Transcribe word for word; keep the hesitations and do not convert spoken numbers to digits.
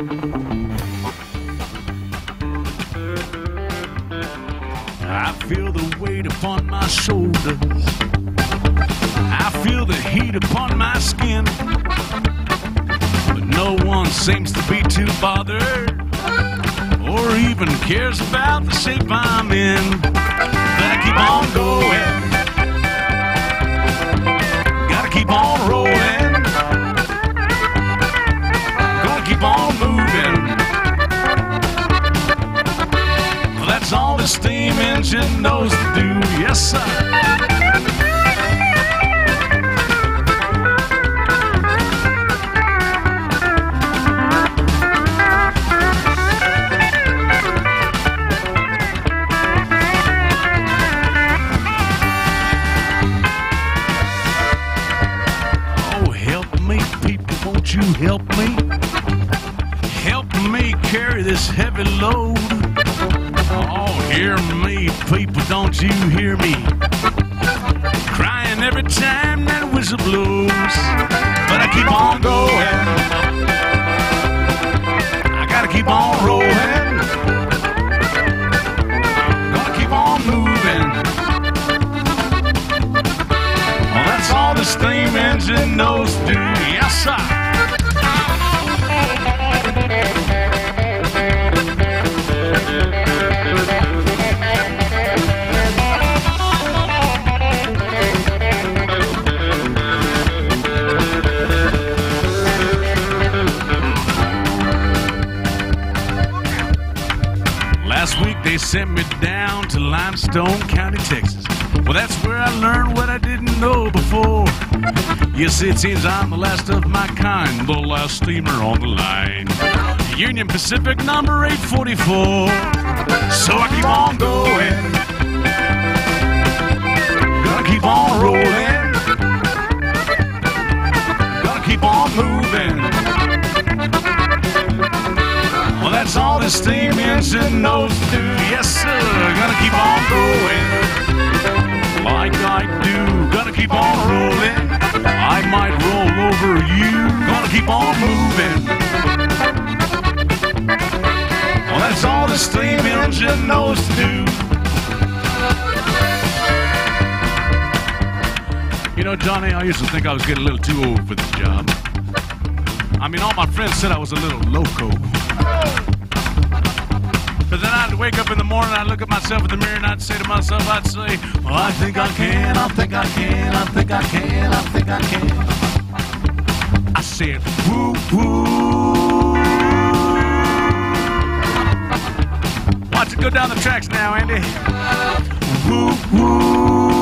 I feel the weight upon my shoulders. I feel the heat upon my skin. But no one seems to be too bothered or even cares about the shape I'm in. Gotta keep on going. Gotta keep on rolling. Gonna keep on moving. That's all the steam engine knows to do. Yes, sir. Won't you help me? Help me carry this heavy load. Oh, hear me, people, don't you hear me? Crying every time that whistle blows. But I keep on going. I gotta keep on rolling. Gonna keep on moving. Well, that's all the steam engine knows to do. Yes, sir. Last week they sent me down to Limestone County, Texas. Well, that's where I learned what I didn't know before. Yes, it seems I'm the last of my kind, the last steamer on the line. Union Pacific number eight forty-four. So I keep on going. Gonna keep on rolling. Gonna keep on moving. Well, that's all the steam engine knows to do. Yes, sir. Gonna keep on going. Like I do. Gonna keep on rolling. I might roll over you. Gonna keep on moving. Well, that's all the steam engine knows to do. You know, Johnny, I used to think I was getting a little too old for this job. I mean, all my friends said I was a little loco. But then I'd wake up in the morning, I'd look at myself in the mirror, and I'd say to myself, I'd say, well, I think I can, I think I can, I think I can, I think I can. I said, woo, woo. Watch it go down the tracks now, Andy. Woo, woo.